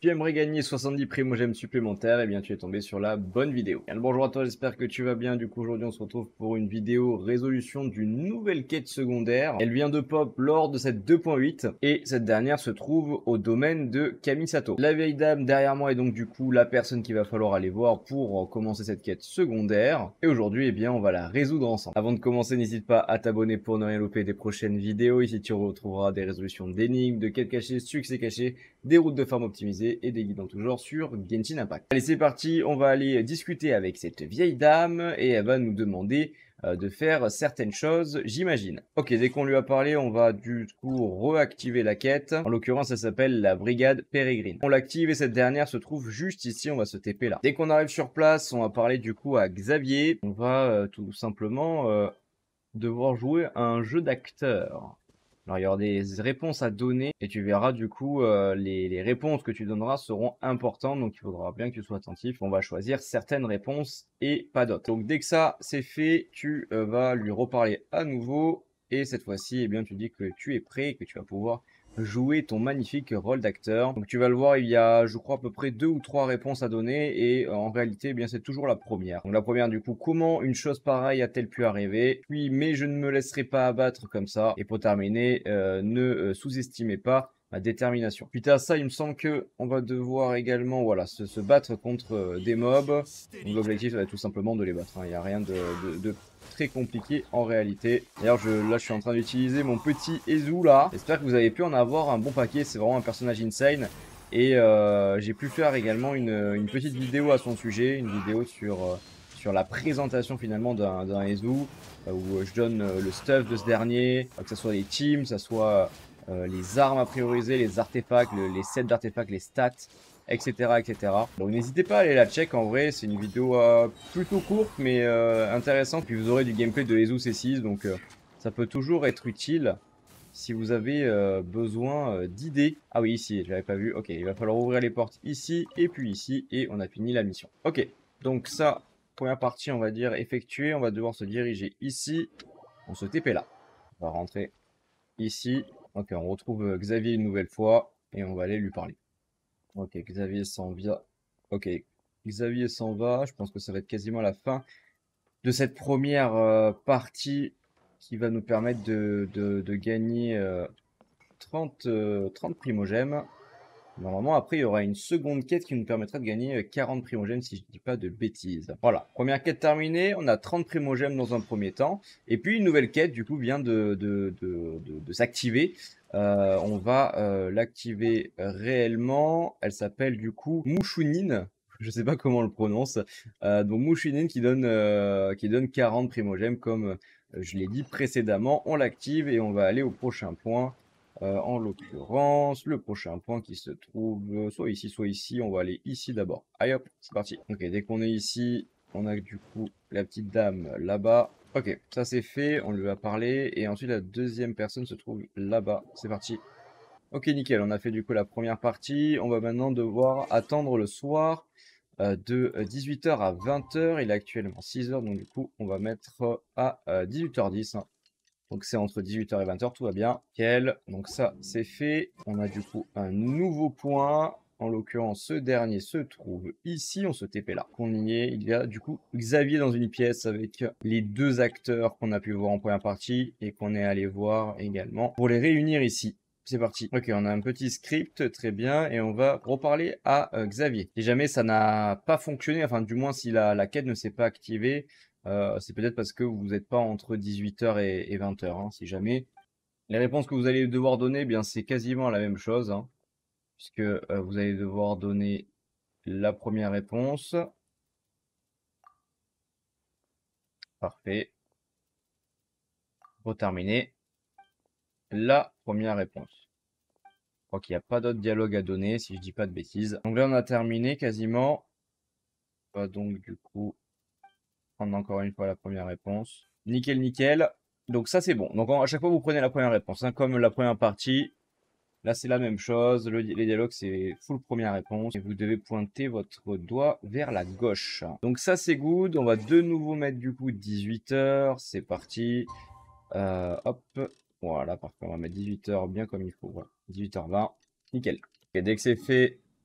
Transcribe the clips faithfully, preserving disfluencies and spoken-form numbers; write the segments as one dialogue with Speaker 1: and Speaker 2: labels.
Speaker 1: Tu aimerais gagner soixante-dix primogèmes supplémentaires, et eh bien tu es tombé sur la bonne vidéo. Bien, bonjour à toi, j'espère que tu vas bien. Du coup aujourd'hui on se retrouve pour une vidéo résolution d'une nouvelle quête secondaire. Elle vient de pop lors de cette deux point huit et cette dernière se trouve au domaine de Kamisato. La vieille dame derrière moi est donc du coup la personne qu'il va falloir aller voir pour commencer cette quête secondaire. Et aujourd'hui eh bien on va la résoudre ensemble. Avant de commencer, n'hésite pas à t'abonner pour ne rien louper des prochaines vidéos. Ici tu retrouveras des résolutions d'énigmes, de quêtes cachées, succès cachés, des routes de farm optimisées et des guides en tout genre sur Genshin Impact. Allez, c'est parti, on va aller discuter avec cette vieille dame et elle va nous demander euh, de faire certaines choses, j'imagine. Ok, dès qu'on lui a parlé, on va du coup réactiver la quête. En l'occurrence, ça s'appelle la brigade pérégrine. On l'active et cette dernière se trouve juste ici, on va se T P là. Dès qu'on arrive sur place, on va parler du coup à Xavier. On va euh, tout simplement euh, devoir jouer à un jeu d'acteur. Alors, il y aura des réponses à donner et tu verras du coup euh, les, les réponses que tu donneras seront importantes, donc il faudra bien que tu sois attentif. On va choisir certaines réponses et pas d'autres. Donc dès que ça c'est fait, tu euh, vas lui reparler à nouveau et cette fois-ci, eh bien tu dis que tu es prêt et que tu vas pouvoir jouer ton magnifique rôle d'acteur. Donc tu vas le voir, il y a je crois à peu près deux ou trois réponses à donner et euh, en réalité eh bien c'est toujours la première. Donc la première du coup, comment une chose pareille a-t-elle pu arriver? Puis mais je ne me laisserai pas abattre comme ça. Et pour terminer, euh, ne euh, sous-estimez pas ma détermination. Suite à ça, il me semble que on va devoir également voilà se, se battre contre euh, des mobs. Donc l'objectif ça va être tout simplement de les battre, hein. Il n'y a rien de, de, de très compliqué en réalité. D'ailleurs, je, là, je suis en train d'utiliser mon petit Ezu là. J'espère que vous avez pu en avoir un bon paquet. C'est vraiment un personnage insane. Et euh, j'ai pu faire également une, une petite vidéo à son sujet, une vidéo sur, euh, sur la présentation finalement d'un Ezu, euh, où je donne euh, le stuff de ce dernier, euh, que ce soit les teams, que ce soit euh, les armes à prioriser, les artefacts, le, les sets d'artefacts, les stats, et cetera et cetera. Donc n'hésitez pas à aller la check, en vrai c'est une vidéo euh, plutôt courte mais euh, intéressante. Puis vous aurez du gameplay de Ezu C six, donc euh, ça peut toujours être utile si vous avez euh, besoin euh, d'idées. Ah oui, ici, je l'avais pas vu. Ok, il va falloir ouvrir les portes ici et puis ici et on a fini la mission. Ok, donc ça, première partie on va dire effectuée. On va devoir se diriger ici. On se T P là. On va rentrer ici. Ok, on retrouve euh, Xavier une nouvelle fois et on va aller lui parler. Ok, Xavier s'en va. Ok, Xavier s'en va. Je pense que ça va être quasiment la fin de cette première euh, partie qui va nous permettre de, de, de gagner euh, trente, euh, trente primogèmes. Normalement, après, il y aura une seconde quête qui nous permettra de gagner euh, quarante primogèmes si je ne dis pas de bêtises. Voilà, première quête terminée. On a trente primogèmes dans un premier temps. Et puis, une nouvelle quête, du coup, vient de, de, de, de, de s'activer. Euh, on va euh, l'activer réellement. Elle s'appelle du coup Mushunin. Je sais pas comment on le prononce. Euh, donc Mushunin qui donne euh, qui donne quarante primogèmes comme euh, je l'ai dit précédemment. On l'active et on va aller au prochain point. Euh, en l'occurrence, le prochain point qui se trouve euh, soit ici, soit ici. On va aller ici d'abord. Allez hop, c'est parti. Ok, dès qu'on est ici, on a du coup la petite dame là-bas. Ok, ça c'est fait, on lui a parlé. Et ensuite, la deuxième personne se trouve là-bas. C'est parti. Ok, nickel, on a fait du coup la première partie. On va maintenant devoir attendre le soir euh, de dix-huit heures à vingt heures. Il est actuellement six heures, donc du coup, on va mettre à euh, dix-huit heures dix. Hein. Donc c'est entre dix-huit heures et vingt heures, tout va bien. Nickel, donc ça c'est fait. On a du coup un nouveau point. En l'occurrence, ce dernier se trouve ici, on se T P là. On y est, il y a du coup Xavier dans une pièce avec les deux acteurs qu'on a pu voir en première partie et qu'on est allé voir également pour les réunir ici. C'est parti. Ok, on a un petit script, très bien, et on va reparler à euh, Xavier. Si jamais ça n'a pas fonctionné, enfin du moins si la, la quête ne s'est pas activée, euh, c'est peut-être parce que vous n'êtes pas entre dix-huit heures et, et vingt heures. Hein, si jamais les réponses que vous allez devoir donner, eh bien c'est quasiment la même chose, hein, puisque euh, vous allez devoir donner la première réponse. Parfait. Pour terminer, la première réponse. Je crois qu'il n'y a pas d'autre dialogue à donner, si je dis pas de bêtises. Donc là, on a terminé quasiment. On va donc du coup prendre encore une fois la première réponse. Nickel, nickel. Donc ça, c'est bon. Donc à chaque fois, vous prenez la première réponse, hein, comme la première partie. Là, c'est la même chose. Le, les dialogues, c'est full première réponse. Et vous devez pointer votre doigt vers la gauche. Donc ça, c'est good. On va de nouveau mettre du coup dix-huit heures. C'est parti. Euh, hop. Voilà, parfait. On va mettre dix-huit heures bien comme il faut. Voilà. dix-huit heures vingt. Nickel. Et dès que c'est fait,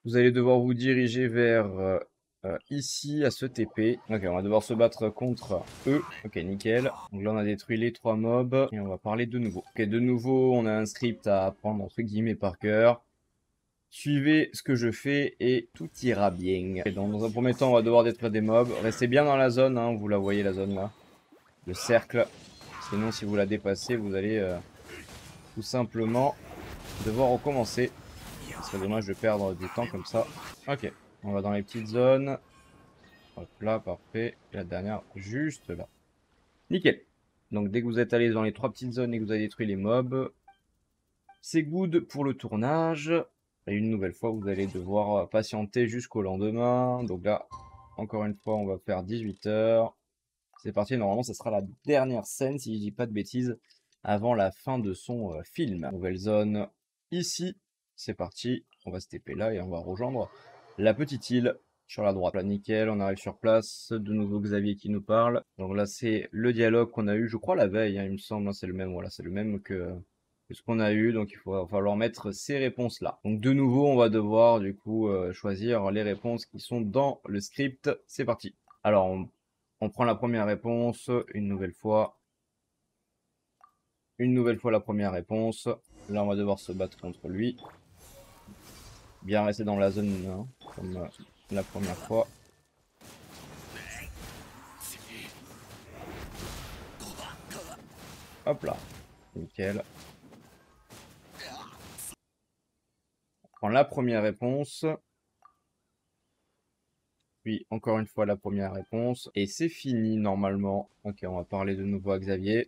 Speaker 1: Vous allez devoir vous diriger vers euh, euh, ici, à ce T P. Ok, on va devoir se battre contre eux. Ok, nickel. Donc là, on a détruit les trois mobs. Et on va parler de nouveau. Ok, de nouveau, on a un script à apprendre, entre guillemets, par cœur. Suivez ce que je fais et tout ira bien. Et donc, dans un premier temps, on va devoir détruire des mobs. Restez bien dans la zone, hein, vous la voyez, la zone là. Le cercle. Sinon, si vous la dépassez, vous allez euh, tout simplement devoir recommencer. Ce serait dommage de perdre du temps comme ça. Ok, on va dans les petites zones. Hop là, parfait. Et la dernière, juste là. Nickel. Donc dès que vous êtes allé dans les trois petites zones et que vous avez détruit les mobs, c'est good pour le tournage. Et une nouvelle fois, vous allez devoir patienter jusqu'au lendemain. Donc là, encore une fois, on va faire dix-huit heures. C'est parti, normalement, ça sera la dernière scène, si je dis pas de bêtises, avant la fin de son euh, film. Nouvelle zone ici. C'est parti, on va se T P là et on va rejoindre la petite île sur la droite. Là, nickel, on arrive sur place. De nouveau Xavier qui nous parle. Donc là, c'est le dialogue qu'on a eu, je crois, la veille, hein, il me semble. Hein, c'est le même, voilà, c'est le même que, que ce qu'on a eu. Donc il faut, va falloir mettre ces réponses-là. Donc de nouveau, on va devoir du coup euh, choisir les réponses qui sont dans le script. C'est parti. Alors, on on prend la première réponse, une nouvelle fois. Une nouvelle fois la première réponse. Là, on va devoir se battre contre lui. Bien rester dans la zone, hein, comme euh, la première fois. Hop là. Nickel. On prend la première réponse. Puis, encore une fois, la première réponse. Et c'est fini, normalement. Ok, on va parler de nouveau à Xavier.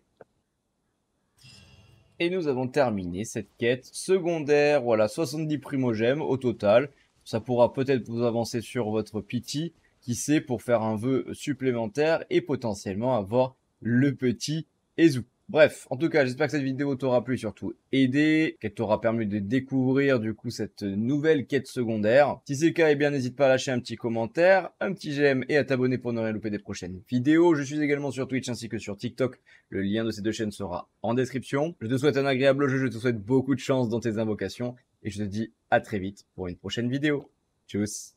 Speaker 1: Et nous avons terminé cette quête secondaire. Voilà, soixante-dix primogèmes au total. Ça pourra peut-être vous avancer sur votre pity, qui sait, pour faire un vœu supplémentaire et potentiellement avoir le petit Ezu. Bref, en tout cas, j'espère que cette vidéo t'aura plu, surtout aidé, qu'elle t'aura permis de découvrir du coup cette nouvelle quête secondaire. Si c'est le cas, eh bien n'hésite pas à lâcher un petit commentaire, un petit j'aime et à t'abonner pour ne rien louper des prochaines vidéos. Je suis également sur Twitch ainsi que sur TikTok. Le lien de ces deux chaînes sera en description. Je te souhaite un agréable jeu, je te souhaite beaucoup de chance dans tes invocations et je te dis à très vite pour une prochaine vidéo. Tchuss!